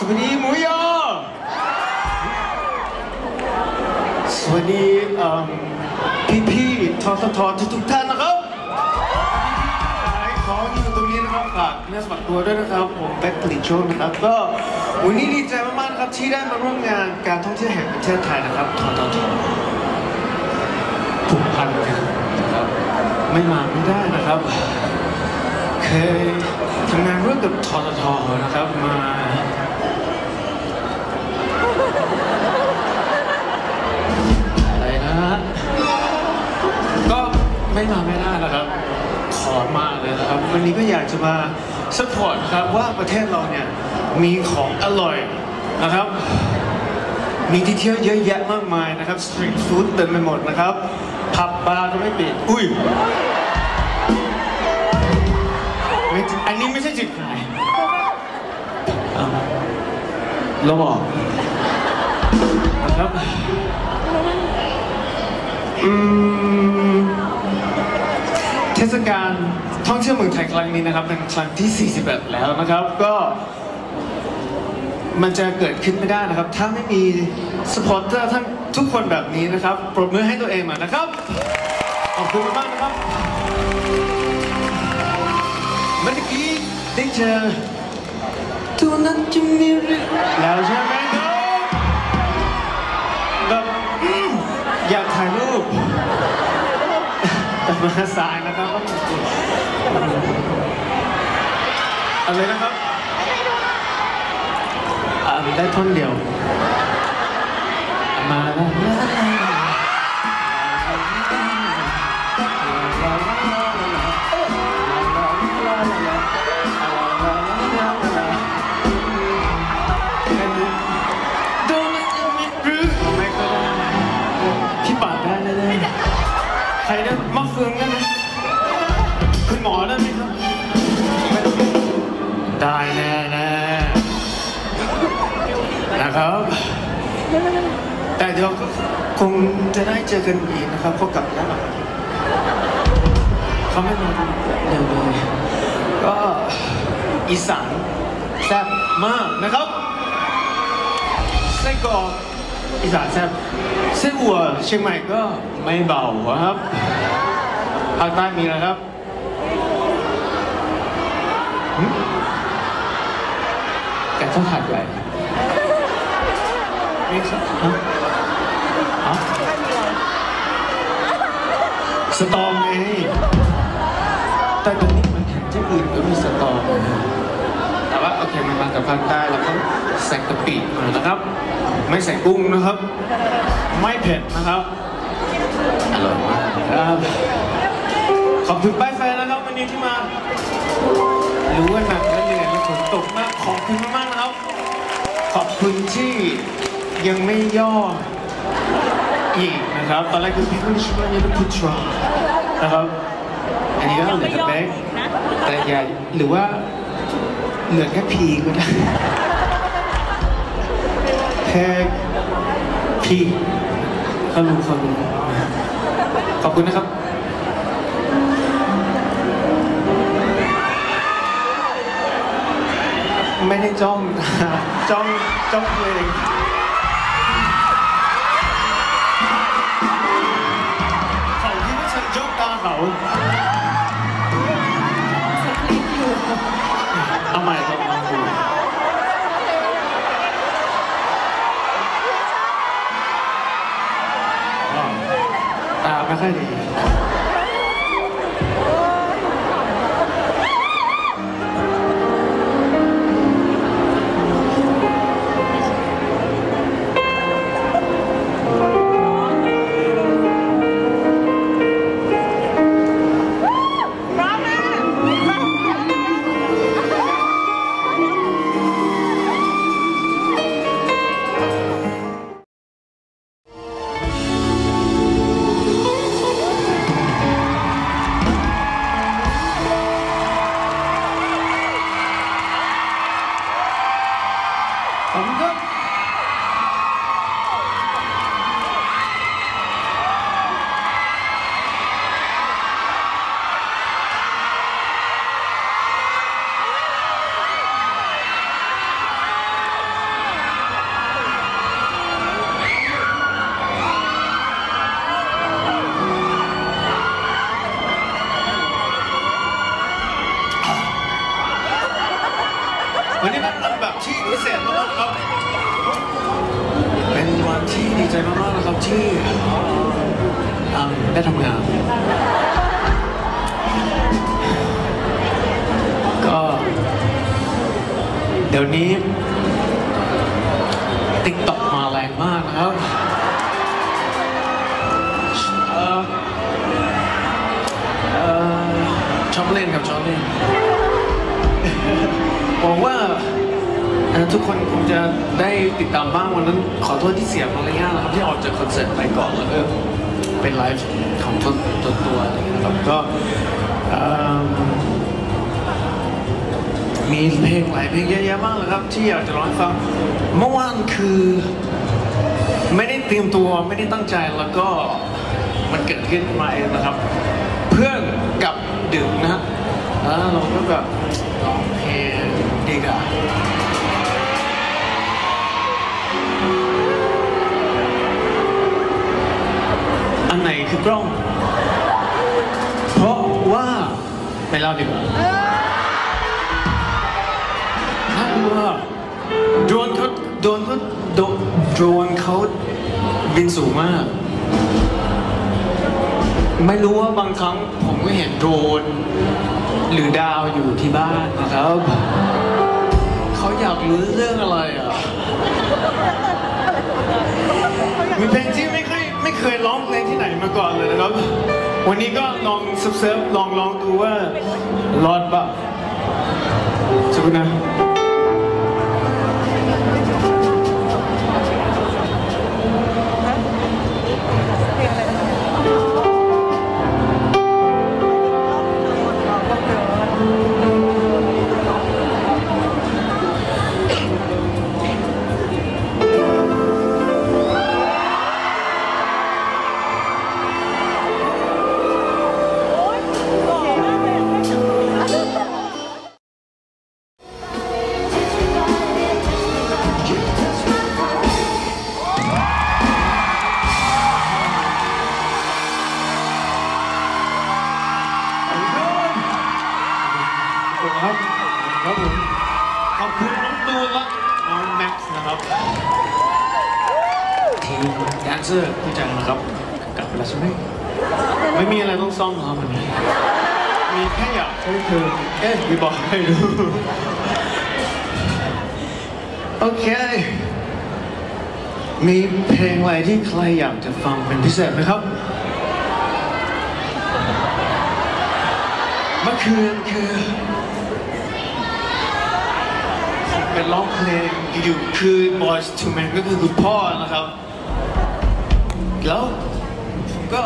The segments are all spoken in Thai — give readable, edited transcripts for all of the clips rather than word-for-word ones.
วัสดีหมูยอสวัสดีพี่ๆทททุกท่านนะครับขายของอยู่ตรงนี้นะครับฝากเนื้อฝากตัวด้วยนะครับผมแบ็คผลิตโชคนะครับก็วันนี้ดีใจมากๆนะครับที่ได้มาร่วมงานการท่องเที่ยวแห่งประเทศไทยนะครับททผูกพันกันนะครับไม่มาไม่ได้นะครับเคยทำงานร่วมกับททนะครับมาอะไรนะก็ไม่มาไม่ได้นะครับขอมากเลยนะครับวันนี้ก็อยากจะมาซัพพอร์ตครับว่าประเทศเราเนี่ยมีของอร่อยนะครับมีที่เที่ยวเยอะแยะมากมายนะครับสตรีทฟู้ดเต็มไปหมดนะครับผับบาร์ก็ไม่ปิดอุ้ยอันนี้ไม่ใช่จุดขายเราบอกนะครับเทศกาลท่องเที่ยวเมืองไทยครั้งนี้นะครับเป็นครั้งที่41แล้วนะครับก็มันจะเกิดขึ้นไม่ได้นะครับถ้าไม่มีสปอร์เตอร์ท่านทุกคนแบบนี้นะครับปรบมือให้ตัวเองมานะครับขอบคุณมากนะครับเมื่อกี้ได้เจอตัวนั้นจะมีเรื่องแล้วใช่ไหมครับแบบอยากถ่ายรูปแต่มาสายนะครับอะไรนะครับได้ท่อนเดียวมาแล้วใครได้มะเฟืองกันนะคุณหมอได้ไหมครับได้แน่นะครับแต่เดี๋ยวคงจะได้เจอกันอีกนะครับเขากลับแล้วเขาไม่มาเร็วเลยก็อีสานแซ่บมากนะครับไส้กรอกอีสานแซ่บไส้อั่วเชียงใหม่ก็ไม่เบาครับภาคใต้มีนะครับแกงทอดไข่ไก่นี่ครับสตอไงแต่ตอนนี้มันแข่งที่อื่นก็มีสตอแต่ว่าโอเคมันมาจากภาคใต้แล้วก็ใส่กะปิมานะครับไม่ใส่กุ้งนะครับไม่เผ็ดนะครับอร่อยมากครับขอบคุณป้ายแฟนนะครับวันนี้ที่มารู้ว่าหนักและเหนื่อยและฝนตกมากขอบคุณมากนะครับขอบคุณที่ยังไม่ย่ออีกนะครับตอนแรกคือพี่ผู้ช่วยนี่เป็นผู้ช่วยนะครับอันนี้ก็เหลือแต่แบงค์แต่อย่าหรือว่าเหลือแค่พีก็ได้แค่พีเขารู้ขอบคุณนะครับไม่ได้จ้องเพลงเขาคิดว่าฉันจ้องตาเขาเอาใหม่ครับน้องครูตาไม่ค่อยดีอนที่ได้ทำงานก็เดี๋ยวนี้ TikTok มาแรงมากนะครับชอบเล่นครับชอบเล่นบอกว่าทุกคนคงจะได้ติดตามบ้างวันนั้นขอโทษที่เสียมารยาทนะครับที่ออกจากคอนเสิร์ตไปก่อนแล้วก็เป็นไลฟ์ของตัวอะไรอย่างเงี้ยครับก็มีเพลงหลายเพลงเยอะแยะมากเลยครับที่อยากจะร้องฟังเมื่อวานคือไม่ได้เตรียมตัวไม่ได้ตั้งใจแล้วก็มันเกิดขึ้นมาเองนะครับเพื่อนกับดึกนะแล้วเราก็แบบร้องเพลงดีกว่าอันไหนคือกล้องเพราะว่าไม่เล่าดีกว่าถ้าดูว่าโดรนเขาบินสูงมากไม่รู้ว่าบางครั้งผมก็เห็นโดรนหรือดาวอยู่ที่บ้านนะครับเขาอยากรู้เรื่องอะไรอ่ะมีเพลงที่ไม่เคยร้องเพลงที่ไหนมาก่อนเลยนะครับวันนี้ก็ลองเซิร์ฟลองดูว่ารอดปะสักครู่นะครับผมขอบคุณน้องตูนและน้องแม็กซ์นะครับทีมแดนเซอร์ผู้จัดนะครับกลับไปแล้วใช่ไหมไม่มีอะไรต้องซ่อมครับวันนี้มีแค่อยากให้เธอมีบอกให้ดูโอเคมีเพลงอะไรที่ใครอยากจะฟังเป็นพิเศษไหมครับเมื่อคืนคือเป็นร้องเพลงอยู่คือ Boyz II Men ก็คือคุณพ่อนะครับแล้วก็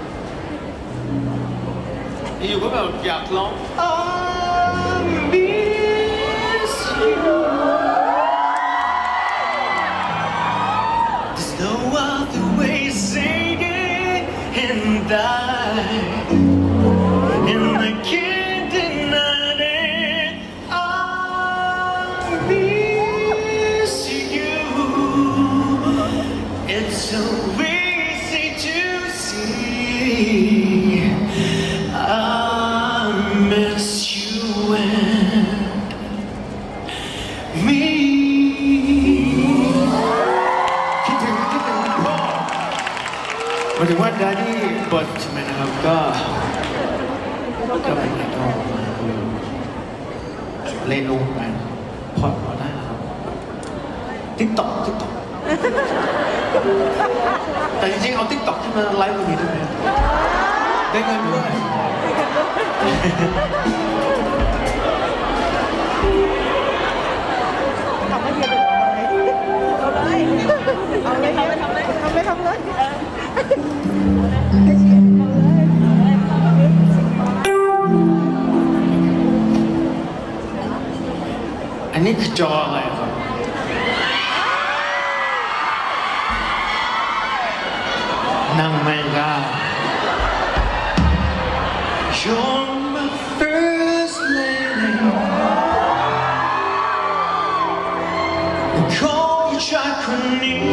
อยู่ก็แบบอยากร้อง I miss you There's no other way to say it and I can't deny it I miss you It's so easy to see I miss you and me คิดถึงพ่อหมายถึงว่า Daddy Boyz II Men นะครับก็เป็นไอดอลเล่นลูกไปพอได้ครับ TikTok แต่จริงๆเอา TikTok ขึ้นมาไลฟ์ตรงนี้ได้ไหมได้เงินด้วยทำให้เดียวเอาเลยทำเลยอันนี้คือจออะไรครับนั่งไม่ได้ You're my first lady Call you ชายคนนี้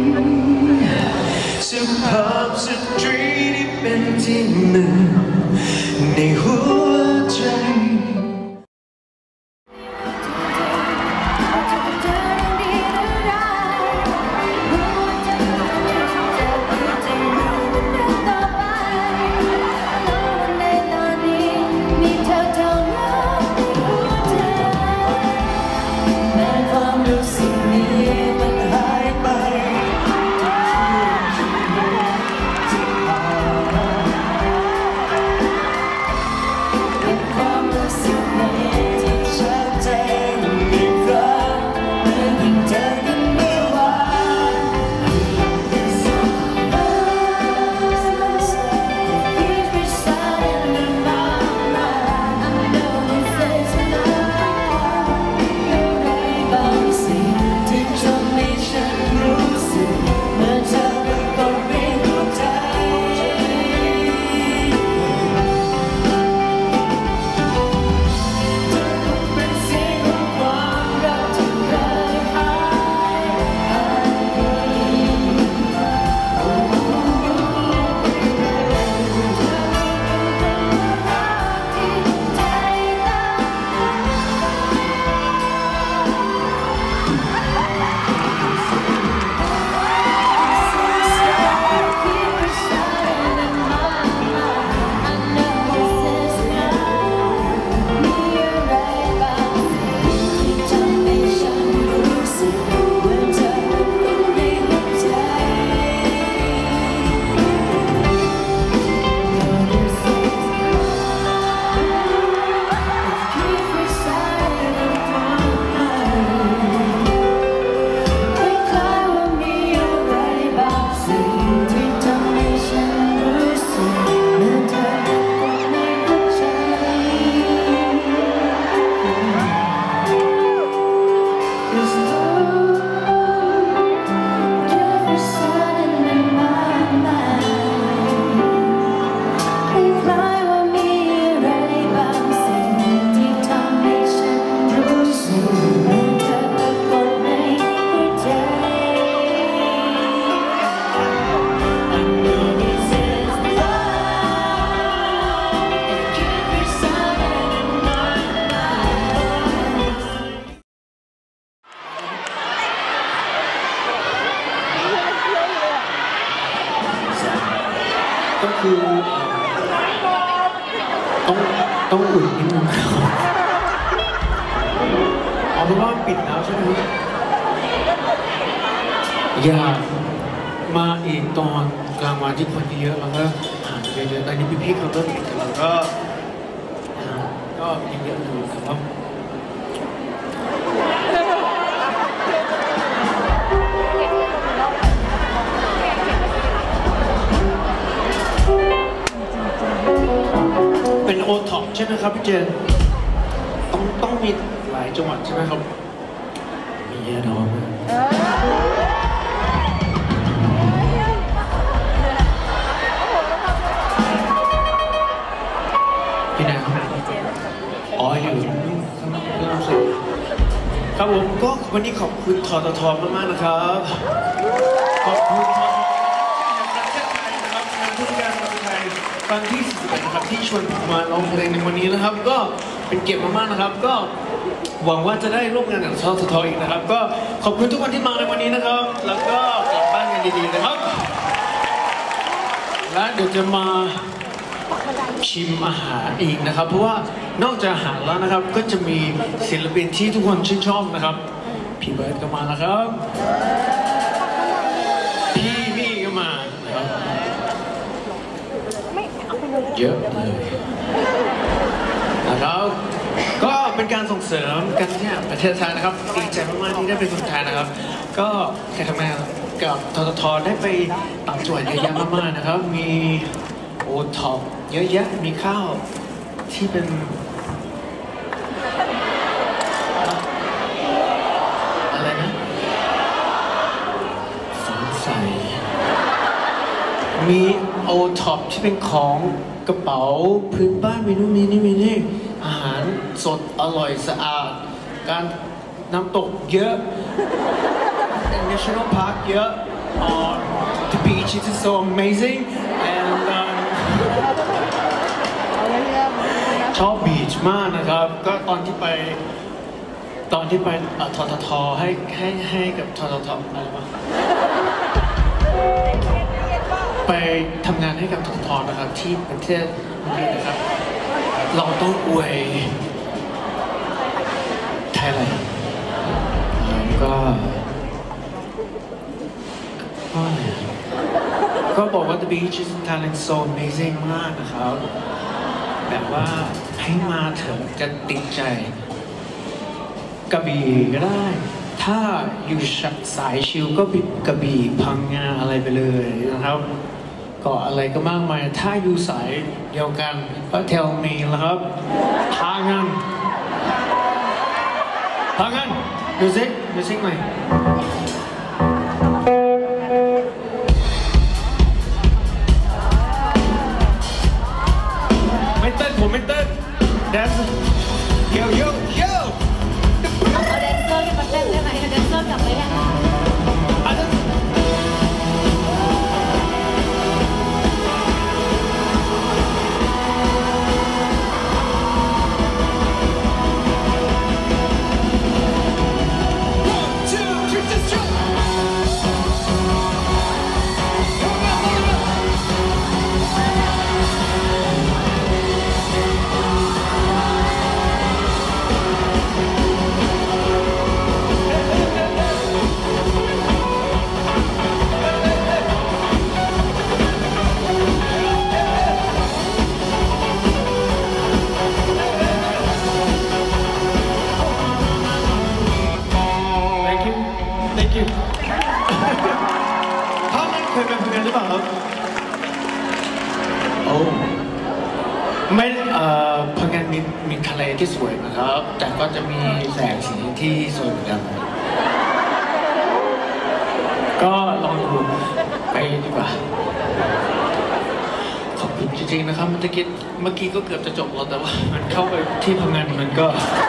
สุภาพสตรีที่เป็นที่หนึ่งในหัวใจก็คือต้องอุ่นนิดนึงเอาเป็นว่าปิดแล้วใช่ไหมอย่ามาอีกตอนกลางวันที่คนเยอะแล้วก็หาเยอะๆตอนนี้พี่ๆเขาเริ่มปิดกันแล้วก็ยังเยอะอยู่ครับเป็นโอท็อปใช่ไหมครับพี่เจนต้องมีหลายจังหวัดใช่ไหมครับมีเยอะเนาะพี่นาอ๋ออยู่ครับผมก็วันนี้ขอบคุณทททมากๆนะครับขอบคุณททประเทศไทยนะครับงานผู้จัดการประเทศไทยครั้งที่41นะครับที่ชวนผมมาร้องเพลงในวันนี้นะครับก็เป็นเกียรติมากๆนะครับก็หวังว่าจะได้ร่วมงานกับทททอีกนะครับก็ขอบคุณทุกคนที่มาในวันนี้นะครับแล้วก็กลับบ้านกันดีๆนะครับและเดี๋ยวจะมาชิมอาหารอีกนะครับเพราะว่านอกจากอาหารแล้วนะครับก็จะมีศิลปินที่ทุกคนชื่นชอบนะครับพี่เบิร์ดก็มานะครับพี่ก็มานะครับเยอะเลยนะครับก็เป็นการส่งเสริมการท่องเที่ยวประเทศไทยนะครับดีใจมากๆที่ได้เป็นคนไทยนะครับก็แค่ทำงานกับทททได้ไปต่างจังหวัดเยอะแยะมากๆนะครับมีโอท็อปเยอะแยะมีข้าวที่เป็นอะไรนะฝังใส่มีโอท็อปที่เป็นของกระเป๋าพื้นบ้านมีนู่นมีนี่อาหารสดอร่อยสะอาดการน้ำตกเยอะ National Park เยอะ The beach is so amazing and ชอบบีชมากนะครับก็ตอนที่ไปทททให้กับทททอะไรวะไปทำงานให้กับทททนะครับที่ประเทศนี้นะครับเราต้องอวยไทยแลนด์ก็บอกว่า The beach is Thailand so amazing มากนะครับแบบว่าให้มาเถอะจะติดใจกระบี่ก็ได้ถ้าอยู่สายชิลก็กระบี่พังงาอะไรไปเลยนะครับเกาะอะไรก็มากมายถ้าอยู่สายเดียวกันก็เทลมีนะครับพางันมิวสิกหน่อยผมไม่เต้นแดนซ์โยเอาแดนเซอร์มาเต้นได้ไหมเอาแดนเซอร์กลับไปได้ไหม1, 2, 3 พ่อมันเคยไปพังงานหรือเปล่าครับโอ้ไม่พังงานมีทะเลที่สวยนะครับ แต่ก็จะมีแสงสีที่สวยเหมือนกันก็ลองดูไปดีกว่าขอบคุณจริงๆนะครับเมื่อกี้ก็เกือบจะจบแล้วแต่ว่ามันเข้าไปที่พังงานมันก็